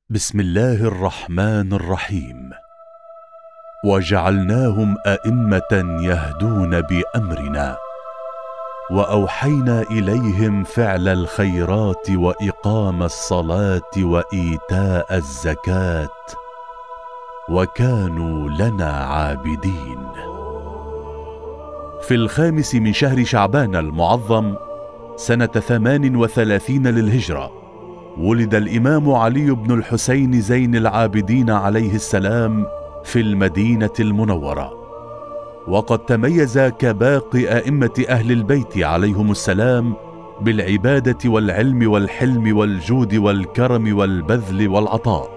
بسم الله الرحمن الرحيم. وجعلناهم أئمة يهدون بأمرنا وأوحينا إليهم فعل الخيرات وإقام الصلاة وإيتاء الزكاة وكانوا لنا عابدين. في 5 من شهر شعبان المعظم سنة 38 للهجرة ولد الإمام علي بن الحسين زين العابدين عليه السلام في المدينة المنورة، وقد تميز كباقي أئمة أهل البيت عليهم السلام بالعبادة والعلم والحلم والجود والكرم والبذل والعطاء،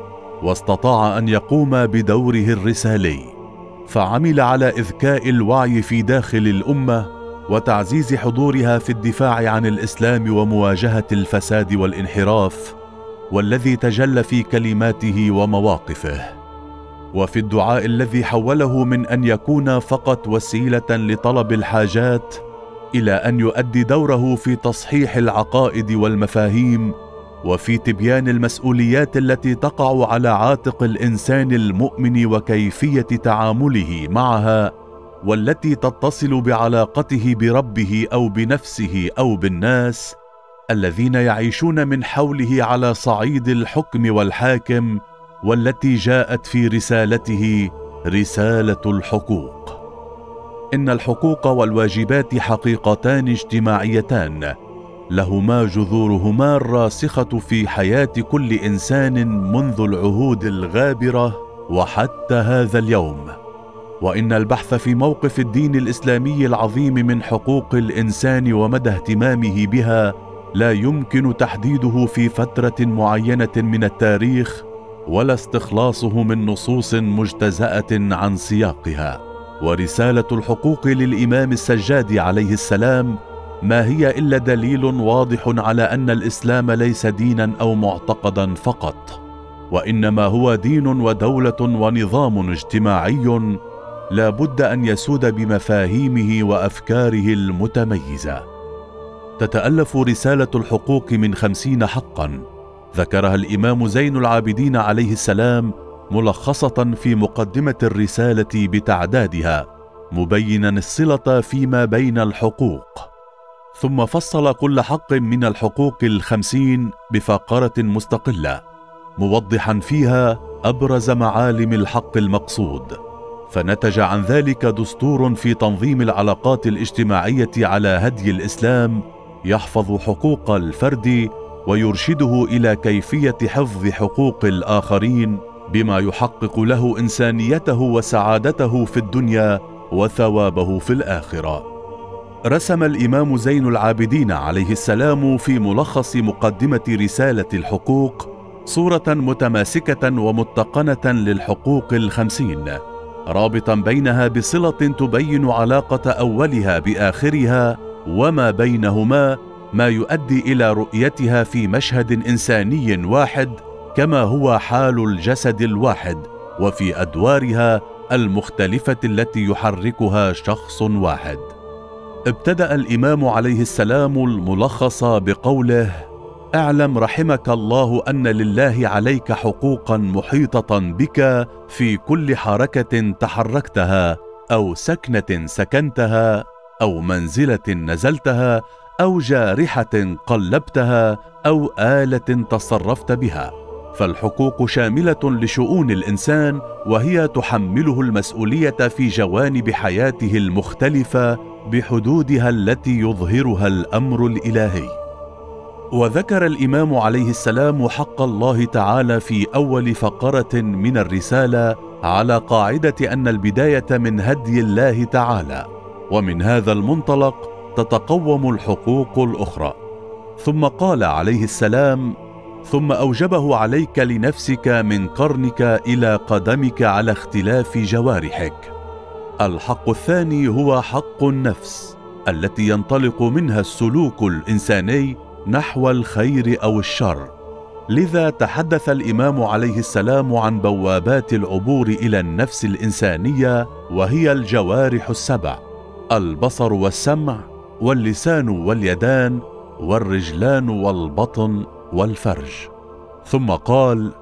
واستطاع أن يقوم بدوره الرسالي، فعمل على إذكاء الوعي في داخل الأمة وتعزيز حضورها في الدفاع عن الإسلام ومواجهة الفساد والانحراف، والذي تجلى في كلماته ومواقفه، وفي الدعاء الذي حوله من أن يكون فقط وسيلة لطلب الحاجات إلى أن يؤدي دوره في تصحيح العقائد والمفاهيم وفي تبيان المسؤوليات التي تقع على عاتق الإنسان المؤمن وكيفية تعامله معها، والتي تتصل بعلاقته بربه أو بنفسه أو بالناس الذين يعيشون من حوله على صعيد الحكم والحاكم، والتي جاءت في رسالته رسالة الحقوق. إن الحقوق والواجبات حقيقتان اجتماعيتان لهما جذورهما الراسخة في حياة كل إنسان منذ العهود الغابرة وحتى هذا اليوم، وإن البحث في موقف الدين الإسلامي العظيم من حقوق الإنسان ومدى اهتمامه بها لا يمكن تحديده في فترة معينة من التاريخ ولا استخلاصه من نصوص مجتزأة عن سياقها. ورسالة الحقوق للإمام السجاد عليه السلام ما هي إلا دليل واضح على أن الإسلام ليس دينا أو معتقدا فقط، وإنما هو دين ودولة ونظام اجتماعي لا بد أن يسود بمفاهيمه وأفكاره المتميزة. تتألف رسالة الحقوق من 50 حقا ذكرها الإمام زين العابدين عليه السلام ملخصة في مقدمة الرسالة بتعدادها، مبينا الصلة فيما بين الحقوق، ثم فصل كل حق من الحقوق 50 بفقرة مستقلة موضحا فيها أبرز معالم الحق المقصود، فنتج عن ذلك دستور في تنظيم العلاقات الاجتماعية على هدي الإسلام يحفظ حقوق الفرد ويرشده إلى كيفية حفظ حقوق الآخرين بما يحقق له إنسانيته وسعادته في الدنيا وثوابه في الآخرة. رسم الإمام زين العابدين عليه السلام في ملخص مقدمة رسالة الحقوق صورة متماسكة ومتقنة للحقوق 50، رابطا بينها بصلة تبين علاقة أولها بآخرها وما بينهما، ما يؤدي إلى رؤيتها في مشهد إنساني واحد كما هو حال الجسد الواحد، وفي أدوارها المختلفة التي يحركها شخص واحد. ابتدأ الإمام عليه السلام الملخص بقوله: اعلم رحمك الله أن لله عليك حقوقا محيطة بك في كل حركة تحركتها أو سكنة سكنتها أو منزلة نزلتها أو جارحة قلبتها أو آلة تصرفت بها. فالحقوق شاملة لشؤون الإنسان، وهي تحمله المسؤولية في جوانب حياته المختلفة بحدودها التي يظهرها الأمر الإلهي. وذكر الإمام عليه السلام حق الله تعالى في أول فقرة من الرسالة على قاعدة أن البداية من هدي الله تعالى، ومن هذا المنطلق تتقوم الحقوق الأخرى. ثم قال عليه السلام: ثم أوجبه عليك لنفسك من قرنك إلى قدمك على اختلاف جوارحك. الحق الثاني هو حق النفس التي ينطلق منها السلوك الإنساني نحو الخير أو الشر، لذا تحدث الإمام عليه السلام عن بوابات العبور إلى النفس الإنسانية، وهي الجوارح 7: البصر والسمع واللسان واليدان والرجلان والبطن والفرج. ثم قال: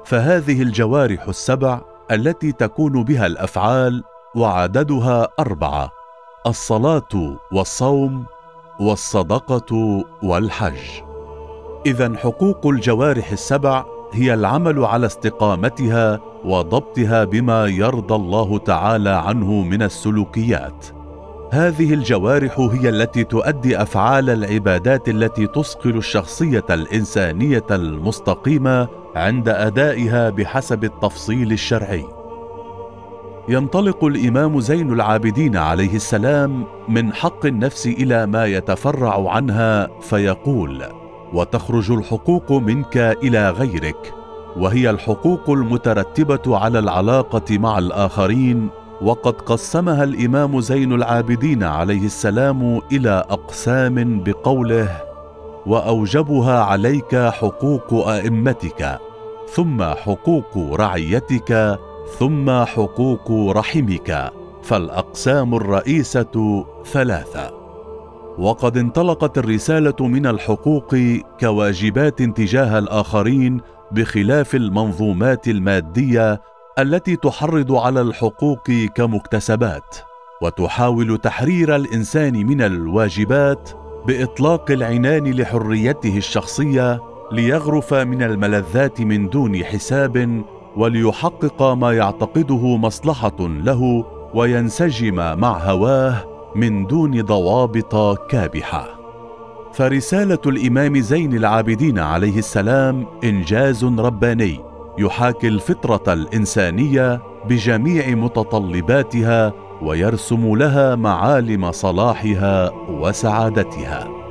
فهذه الجوارح السبع التي تكون بها الأفعال وعددها 4: الصلاة والصوم والصدقة والحج. إذن حقوق الجوارح السبع هي العمل على استقامتها وضبطها بما يرضى الله تعالى عنه من السلوكيات. هذه الجوارح هي التي تؤدي أفعال العبادات التي تصقل الشخصية الإنسانية المستقيمة عند أدائها بحسب التفصيل الشرعي. ينطلق الإمام زين العابدين عليه السلام من حق النفس إلى ما يتفرع عنها فيقول: وتخرج الحقوق منك إلى غيرك، وهي الحقوق المترتبة على العلاقة مع الآخرين. وقد قسمها الإمام زين العابدين عليه السلام إلى أقسام بقوله: وأوجبها عليك حقوق أئمتك، ثم حقوق رعيتك، ثم حقوق رحمك. فالأقسام الرئيسة 3. وقد انطلقت الرسالة من الحقوق كواجبات تجاه الآخرين، بخلاف المنظومات المادية التي تحرض على الحقوق كمكتسبات، وتحاول تحرير الإنسان من الواجبات بإطلاق العنان لحريته الشخصية، ليغرف من الملذات من دون حساب، وليحقق ما يعتقده مصلحة له، وينسجم مع هواه من دون ضوابط كابحة. فرسالة الإمام زين العابدين عليه السلام إنجاز رباني يحاكي الفطرة الإنسانية بجميع متطلباتها، ويرسم لها معالم صلاحها وسعادتها.